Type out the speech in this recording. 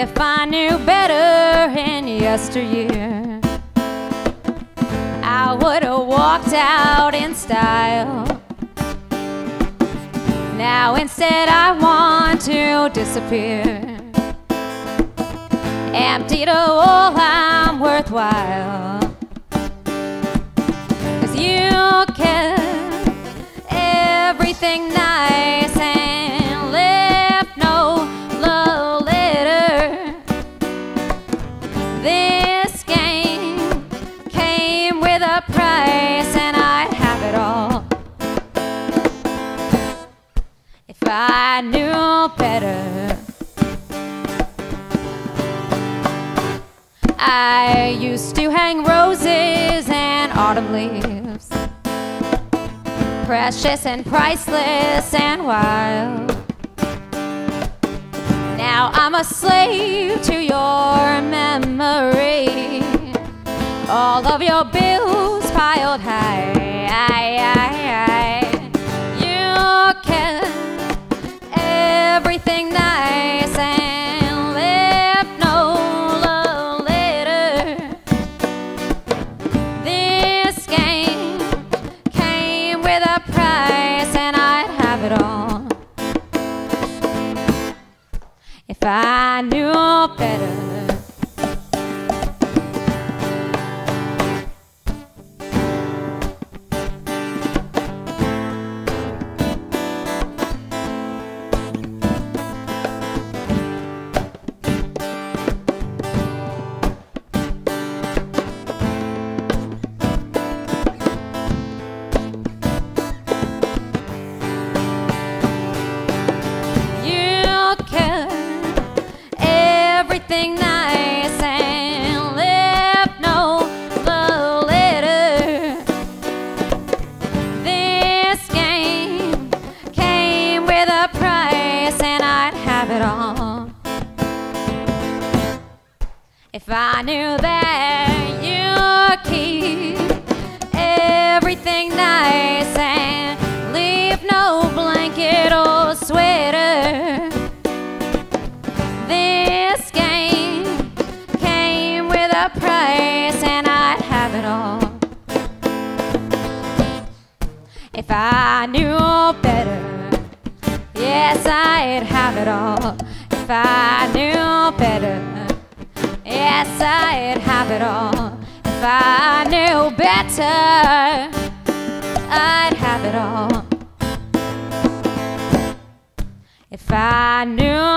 If I knew better in yesteryear, I would have walked out in style. Now instead I want to disappear, empty to all I'm worthwhile. 'Cause you kept everything nice and left no love letter. This game came with a price and I'd have it all if I knew better. I used to hang roses and autumn leaves, precious and priceless and wild. Now I'm a slave to your memory, all of your bills piled high. You kept everything nice and left no love letter. This game came with a price and I'd have it all if I knew better. Everything nice and left no love letter. This game came with a price and I'd have it all if I knew that you keep everything nice and leave no blanket or sweater. This game came with a price and I'd have it all if I knew better. Yes, I'd have it all if I knew better. Yes, I'd have it all if I knew better. I'd have it all if I knew